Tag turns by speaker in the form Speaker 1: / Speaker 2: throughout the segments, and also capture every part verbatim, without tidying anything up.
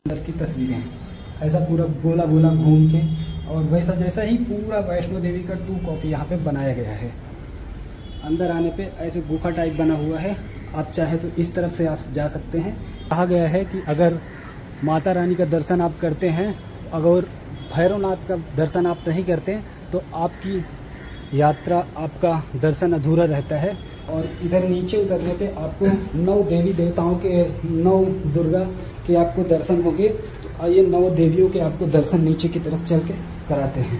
Speaker 1: अंदर की तस्वीरें हैं, ऐसा पूरा गोला गोला घूम के, और वैसा जैसा ही पूरा वैष्णो देवी का टू कॉपी यहाँ पे बनाया गया है। अंदर आने पे ऐसे गुफा टाइप बना हुआ है, आप चाहे तो इस तरफ से आप जा सकते हैं। कहा गया है कि अगर माता रानी का दर्शन आप करते हैं, अगर भैरवनाथ का दर्शन आप नहीं करते हैं, तो आपकी यात्रा, आपका दर्शन अधूरा रहता है। और इधर नीचे उतरने पे आपको नौ देवी देवताओं के, नौ दुर्गा के आपको दर्शन होंगे। तो आइए नौ देवियों के आपको दर्शन नीचे की तरफ चल के कराते हैं।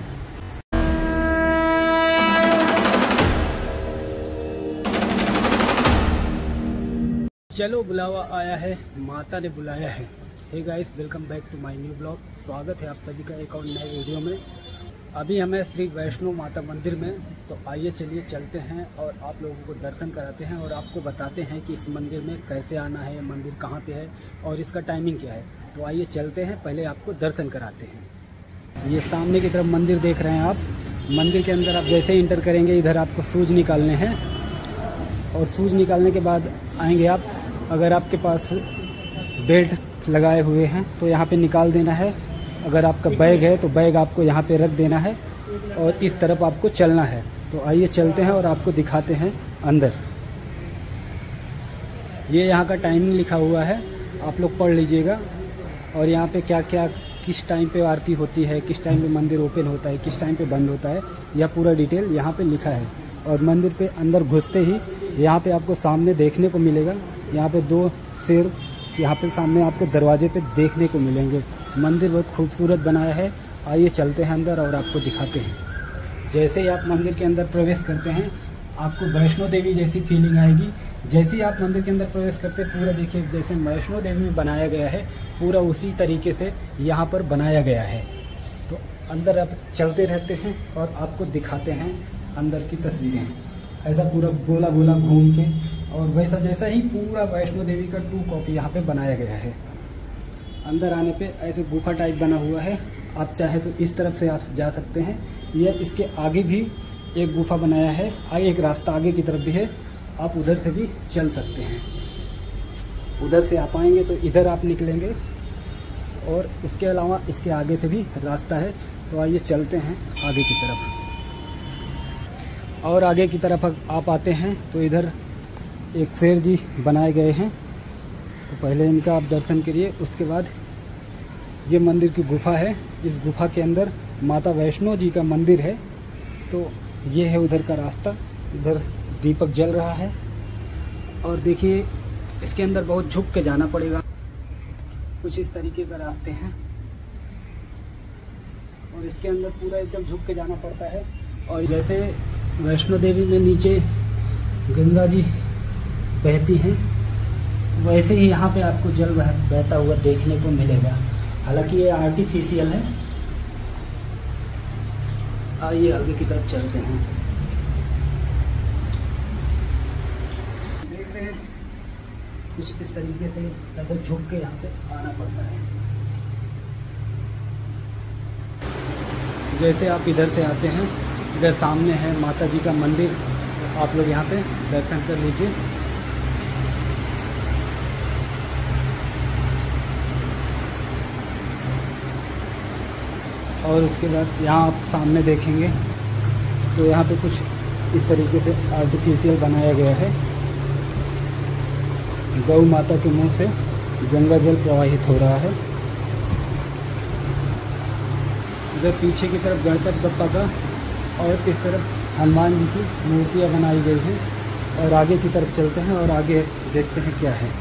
Speaker 1: चलो बुलावा आया है, माता ने बुलाया है। Hey guys, welcome back to my new blog. स्वागत है आप सभी का एक और नए वीडियो में। अभी हमें श्री वैष्णो माता मंदिर में, तो आइए चलिए चलते हैं और आप लोगों को दर्शन कराते हैं और आपको बताते हैं कि इस मंदिर में कैसे आना है, मंदिर कहाँ पे है और इसका टाइमिंग क्या है। तो आइए चलते हैं, पहले आपको दर्शन कराते हैं। ये सामने की तरफ मंदिर देख रहे हैं आप। मंदिर के अंदर आप जैसे ही इंटर करेंगे, इधर आपको शूज निकालने हैं और शूज निकालने के बाद आएंगे आप। अगर आपके पास बेल्ट लगाए हुए हैं तो यहाँ पे निकाल देना है। अगर आपका बैग है तो बैग आपको यहाँ पे रख देना है और इस तरफ आपको चलना है। तो आइए चलते हैं और आपको दिखाते हैं अंदर। ये यहाँ का टाइमिंग लिखा हुआ है, आप लोग पढ़ लीजिएगा। और यहाँ पे क्या क्या, किस टाइम पे आरती होती है, किस टाइम पे मंदिर ओपन होता है, किस टाइम पे बंद होता है, यह पूरा डिटेल यहाँ पे लिखा है। और मंदिर पे अंदर घुसते ही यहाँ पे आपको सामने देखने को मिलेगा, यहाँ पे दो शेर यहाँ पे सामने आपको दरवाजे पे देखने को मिलेंगे। मंदिर बहुत खूबसूरत बनाया है। आइए चलते हैं अंदर और आपको दिखाते हैं। जैसे ही आप मंदिर के अंदर प्रवेश करते हैं, आपको वैष्णो देवी जैसी फीलिंग आएगी। जैसे ही आप मंदिर के अंदर प्रवेश करते हैं, पूरा देखिए जैसे वैष्णो देवी में बनाया गया है, पूरा उसी तरीके से यहाँ पर बनाया गया है। तो अंदर आप चलते रहते हैं और आपको दिखाते हैं अंदर की तस्वीरें। ऐसा पूरा गोला गोला घूम के, और वैसा जैसा ही पूरा वैष्णो देवी का टू कॉपी यहाँ पे बनाया गया है। अंदर आने पे ऐसे गुफा टाइप बना हुआ है, आप चाहे तो इस तरफ से आप जा सकते हैं। यह इसके आगे भी एक गुफा बनाया है, आगे एक रास्ता आगे की तरफ भी है, आप उधर से भी चल सकते हैं। उधर से आप आएंगे तो इधर आप निकलेंगे, और इसके अलावा इसके आगे से भी रास्ता है। तो आइए चलते हैं आगे की तरफ। और आगे की तरफ आप आते हैं तो इधर एक शेर जी बनाए गए हैं, तो पहले इनका आप दर्शन करिए। उसके बाद ये मंदिर की गुफा है, इस गुफा के अंदर माता वैष्णो जी का मंदिर है। तो ये है उधर का रास्ता, इधर दीपक जल रहा है। और देखिए इसके अंदर बहुत झुक के जाना पड़ेगा, कुछ इस तरीके का रास्ते हैं, और इसके अंदर पूरा एकदम झुक के जाना पड़ता है। और जैसे वैष्णो देवी में नीचे गंगा जी बहती हैं, वैसे ही यहाँ पे आपको जल बहता हुआ देखने को मिलेगा। हालांकि ये आर्टिफिशियल है। आइए आगे की तरफ चलते हैं। देख रहे हैं कुछ इस तरीके से ऐसे झुक के यहाँ से आना पड़ता है। जैसे आप इधर से आते हैं, इधर सामने है माता जी का मंदिर, तो आप लोग यहाँ पे दर्शन कर लीजिए। और उसके बाद यहाँ आप सामने देखेंगे तो यहाँ पे कुछ इस तरीके से आर्टिफिशियल बनाया गया है। गौ माता के मुंह से गंगा जल प्रवाहित हो रहा है। इधर पीछे की तरफ गणपति बप्पा का और इस तरफ हनुमान जी की मूर्तियाँ बनाई गई हैं। और आगे की तरफ चलते हैं और आगे देखते हैं क्या है।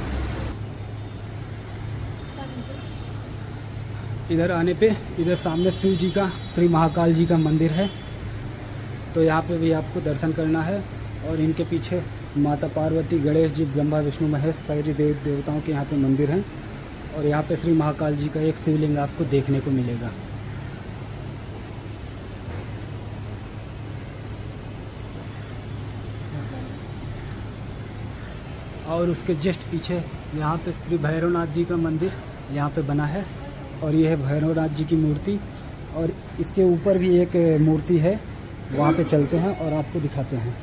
Speaker 1: इधर आने पे इधर सामने शिव जी का, श्री महाकाल जी का मंदिर है, तो यहाँ पे भी आपको दर्शन करना है। और इनके पीछे माता पार्वती, गणेश जी, ब्रह्मा, विष्णु, महेश सारे देव देवताओं के यहाँ पे मंदिर हैं। और यहाँ पे श्री महाकाल जी का एक शिवलिंग आपको देखने को मिलेगा। और उसके जस्ट पीछे यहाँ पे श्री भैरवनाथ जी का मंदिर यहाँ पे बना है, और ये है भैरवनाथ जी की मूर्ति। और इसके ऊपर भी एक मूर्ति है, वहाँ पे चलते हैं और आपको दिखाते हैं।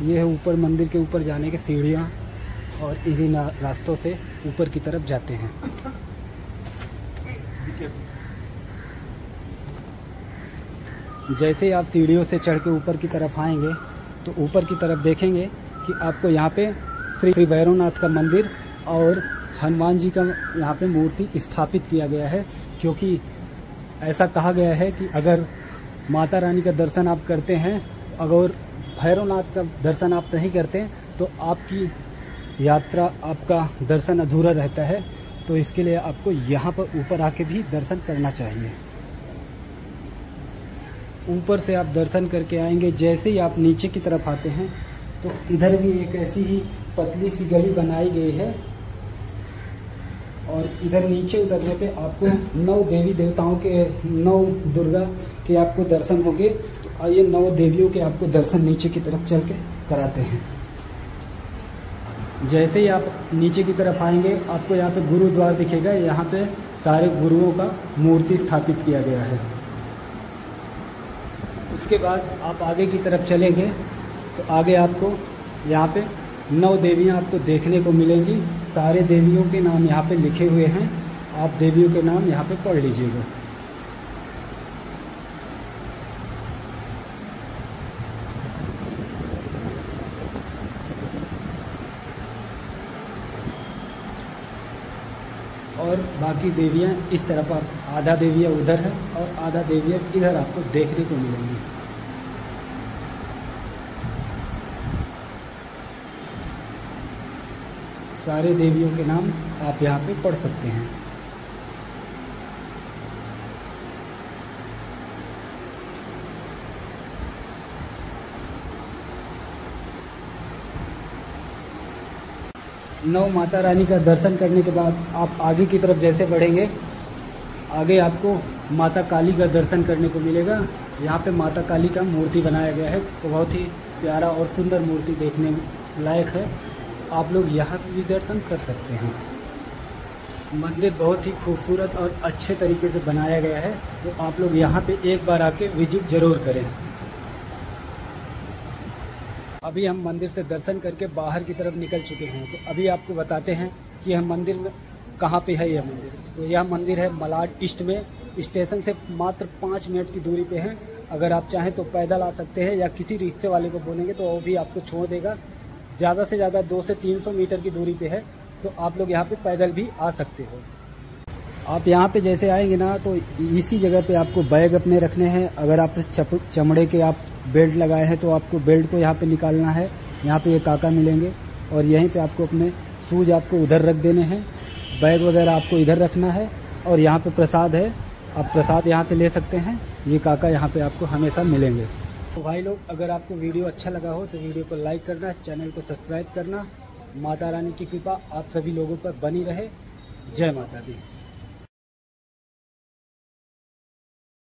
Speaker 1: ये है ऊपर मंदिर के ऊपर जाने के सीढ़ियाँ, और इन्हीं रास्तों से ऊपर की तरफ जाते हैं। जैसे ही आप सीढ़ियों से चढ़ के ऊपर की तरफ आएंगे तो ऊपर की तरफ देखेंगे कि आपको यहाँ पे श्री भैरवनाथ का मंदिर और हनुमान जी का यहाँ पे मूर्ति स्थापित किया गया है, क्योंकि ऐसा कहा गया है कि अगर माता रानी का दर्शन आप करते हैं, अगर भैरवनाथ का दर्शन आप नहीं करते तो आपकी यात्रा, आपका दर्शन अधूरा रहता है। तो इसके लिए आपको यहाँ पर ऊपर आके भी दर्शन करना चाहिए। ऊपर से आप दर्शन करके आएंगे, जैसे ही आप नीचे की तरफ आते हैं तो इधर भी एक ऐसी ही पतली सी गली बनाई गई है, और इधर नीचे उतरने पे आपको नौ देवी देवताओं के, नौ दुर्गा के आपको दर्शन होंगे। तो आइए नौ देवियों के आपको दर्शन नीचे की तरफ चल के कराते हैं। जैसे ही आप नीचे की तरफ आएंगे आपको यहाँ पे गुरुद्वार दिखेगा। यहाँ पे सारे गुरुओं का मूर्ति स्थापित किया गया है। उसके बाद आप आगे की तरफ चलेंगे तो आगे आपको यहाँ पे नौ देवियाँ आपको देखने को मिलेंगी। सारे देवियों के नाम यहाँ पे लिखे हुए हैं, आप देवियों के नाम यहाँ पे पढ़ लीजिएगा। और बाकी देवियाँ इस तरफ, आप आधा देवियाँ उधर है और आधा देवियाँ इधर आपको देखने को मिलेंगी। सारे देवियों के नाम आप यहाँ पे पढ़ सकते हैं। नौ माता रानी का दर्शन करने के बाद आप आगे की तरफ जैसे बढ़ेंगे, आगे आपको माता काली का दर्शन करने को मिलेगा। यहाँ पे माता काली का मूर्ति बनाया गया है, तो बहुत ही प्यारा और सुंदर मूर्ति देखने लायक है। आप लोग यहाँ पे भी दर्शन कर सकते हैं। मंदिर बहुत ही खूबसूरत और अच्छे तरीके से बनाया गया है, तो आप लोग यहाँ पे एक बार आके विजिट जरूर करें। अभी हम मंदिर से दर्शन करके बाहर की तरफ निकल चुके हैं, तो अभी आपको बताते हैं कि हम मंदिर में कहाँ पे है। यह मंदिर तो यह मंदिर है मलाड ईस्ट में, स्टेशन से मात्र पाँच मिनट की दूरी पे है। अगर आप चाहें तो पैदल आ सकते हैं, या किसी रिक्शे वाले को बोलेंगे तो वो भी आपको छोड़ देगा। ज़्यादा से ज़्यादा दो से तीन सौ मीटर की दूरी पे है, तो आप लोग यहाँ पे पैदल भी आ सकते हो। आप यहाँ पे जैसे आएंगे ना, तो इसी जगह पे आपको बैग अपने रखने हैं। अगर आप चमड़े के आप बेल्ट लगाए हैं तो आपको बेल्ट को यहाँ पे निकालना है। यहाँ पे ये काका मिलेंगे, और यहीं पे आपको अपने शूज आपको उधर रख देने हैं। बैग वगैरह आपको इधर रखना है, और यहाँ पे प्रसाद है, आप प्रसाद यहाँ से ले सकते हैं। ये काका यहाँ पे आपको हमेशा मिलेंगे। तो भाई लोग, अगर आपको वीडियो अच्छा लगा हो तो वीडियो को लाइक करना, चैनल को सब्सक्राइब करना। माता रानी की कृपा आप सभी लोगों पर बनी रहे। जय माता दी।